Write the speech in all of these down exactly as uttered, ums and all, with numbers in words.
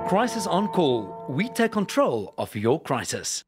Crisis on Call. We take control of your crisis.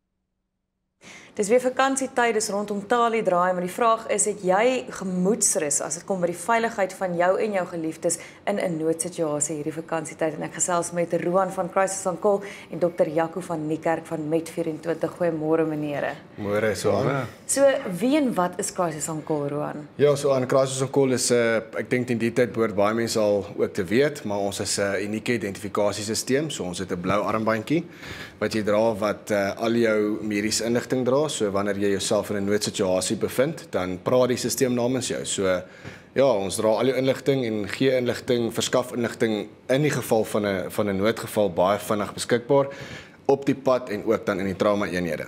Dis weer vakansietyd, dis rondom Talie draai, maar die vraag is, het jy gemoedsrus as dit kom by die veiligheid van jou en jou geliefdes in 'n noodsituasie hierdie vakansietyd? En ek gesels met Roan van Crisis on Call en dokter Jaco van Niekerk van Met vyf en twintig. Goeiemôre menere. Môre, so aan. So, wie en wat is Crisis on Call, Roan? Ja, so aan Crisis on Call is 'n uh, ek dink in die tyd behoort baie mense al ook te weet, maar ons is 'n uh, unieke identifikasiesisteem. So ons het 'n blou armbandjie wat jy dra wat uh, al jou mediese inligting dra. So wanneer jy jouself in 'n noodsituasie bevind, dan praat die stelsel namens jou. So ja, ons dra al jou inligting en gee inligting, verskaf inligting in die geval van 'n van 'n noodgeval baie vinnig beskikbaar op die pad en ook dan in die trauma eenhede.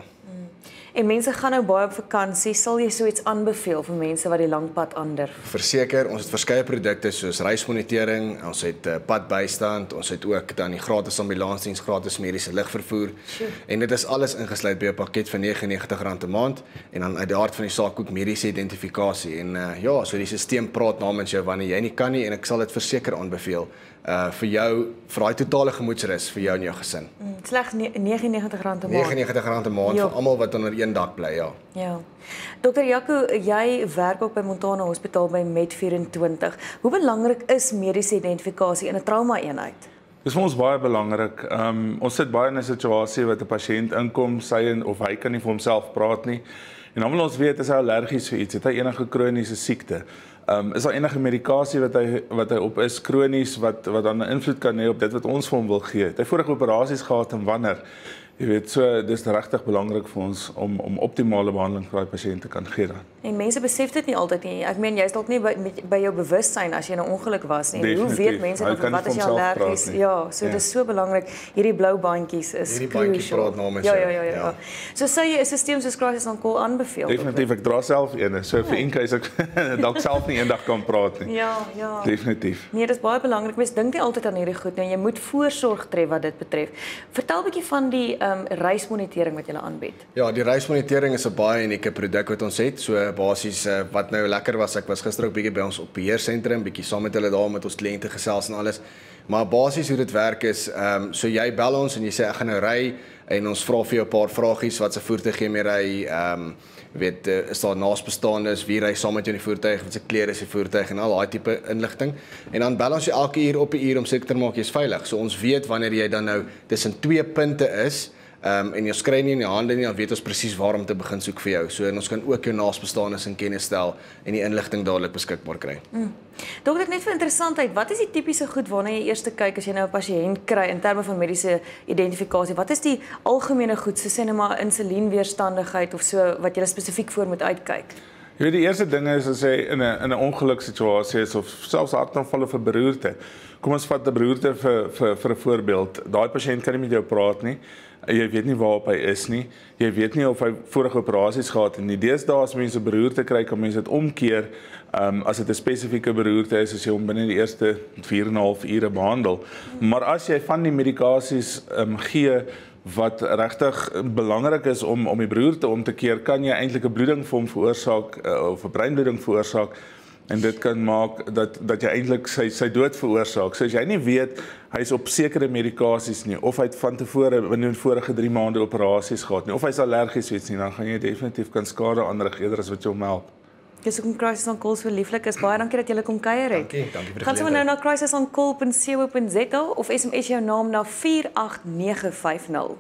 En mense gaan nou baie op vakansie, sal jy so iets aanbeveel vir mense wat die lang pad ander? Verseker, ons het verskeie produkte soos reismonitering, ons het uh, padbystand, ons het ook dan die gratis ambulansdiens, gratis mediese ligvervoer. Sure. En dit is alles ingesluit by 'n pakket van negentig en negentig rand 'n maand en dan uit die aard van die saak ook mediese identifikasie. En uh, ja, so die stelsel praat namens jou wanneer jy nie kan nie en ek sal dit verseker aanbeveel uh vir jou vir daai totale gemoedsrus vir jou en jou gesin. Mm, slegs negentig en negentig rand 'n maand. negentig en negentig rand 'n maand Jo. vir almal wat onder een dak bly, ja. Ja. dokter Jaco, jy werk ook by Montana Hospitaal by Met vyf en twintig. Hoe belangrik is mediese identifikasie in 'n trauma-eenheid? Dis vir ons baie belangrik. Um, ons sit baie in 'n situasie wat 'n pasiënt inkom, sy of hy kan nie vir homself praat nie. En dan wil ons weet, is hy allergies vir iets? Het hy enige kroniese siekte? Um, is daar enige medikasie wat hy wat hy op is kronies wat wat dan 'n invloed kan hê op dit wat ons vir hom wil gee? Het hy vorige operasies gehad en wanneer? Jy weet, so dis regtig belangrik vir ons om om optimale behandeling vir daai pasiënte te kan gee dan. En mense besef dit nie altyd nie. Ek meen jy's dalk nie by met, by jou bewussyn as jy in 'n ongeluk was nie. Definitief. Hoe weet mense dan wat is jou allergies? Ja, so ja. Dis so belangrik. Hierdie blou bandjies is Hierdie bandjie praat namens ja, jou. ja, ja, ja, ja. So sê jy 'n stelsel soos Crisis on Call aanbeveel? Definitief, ek dra self een. So vir een keer ek dalk self nie eendag kan praat nie. Ja, ja. Definitief. Nee, dis baie belangrik. Mense dink nie altyd aan hierdie goed nie. Jy moet voorsorg tref wat dit betref. Vertel 'n bietjie van die ehm um, reismonitering wat jy aanbied. Ja, die reismonitering is 'n baie unieke produk wat ons het. So basies uh, wat nou lekker was, ek was gister ook bietjie by ons op beheersentrum, bietjie saam met hulle daar met ons kliënte gesels en alles. Maar basies hoe dit werk is, ehm um, so jy bel ons en jy sê ek gaan nou ry en ons vra vir jou 'n paar vragies, wat se voertuig jy mee ry, ehm um, weet uh, is daar naasbestaandes, wie ry saam met jou in die voertuig, wat se klere is die voertuig en al daai tipe inligting. En dan bel ons jou elke uur op 'n uur om seker te maak jy's veilig. So ons weet wanneer jy dan nou tussen twee punte is, Um, en jy skry nie in die hande nie, dan weet ons presies waar om te begin soek vir jou. So en ons kan ook jou naasbestaanes in kennis stel en die inligting dadelik beskikbaar kry. Mm. Dokter, net vir interessantheid, wat is die tipiese goed waarna jy eers kyk as jy nou 'n pasiënt kry in terme van mediese identifikasie? Wat is die algemene goed, so sê net maar insulienweerstandigheid of so wat jy spesifiek voor moet uitkyk? Jy weet, die eerste ding is as jy in 'n in 'n ongeluksituasie is of selfs hartaanval of 'n beroerte. Kom ons vat 'n beroerte vir vir vir 'n voorbeeld. Daai pasiënt kan nie met jou praat nie. Jy weet nie waarop hy is nie. Jy weet nie of hy vorige operasies gehad het nie. Deesdae as mense beroerte kry, kan mense dit omkeer. Um, as dit 'n spesifieke beroerte is, as jy hom binne die eerste vier en 'n half ure behandel. Maar as jy van die medikasies um, gee wat regtig belangrik is om om die beroerte om te keer, kan jy eintlik 'n bloeding vir hom veroorsaak uh, of 'n breinbloeding veroorsaak. En dit kan maak dat dat jy eintlik sy sy dood veroorsaak. So as jy nie weet hy's op sekere medikasies nie of hy het van tevore binne die vorige drie maande operasies gehad nie of hy's allergies vir iets nie, dan gaan jy definitief kan skade aanrig eerder as wat jy hom help. Dis ook 'n Crisis on Call so lieflik is. Baie dankie dat jy kom kuier het. Dankie, dankie vir die Gaan sommer nou na crisis on call dot co dot za of S M S jou naam na vier agt nege vyf nul.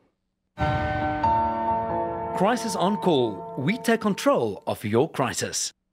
Crisis on Call. We take control of your crisis.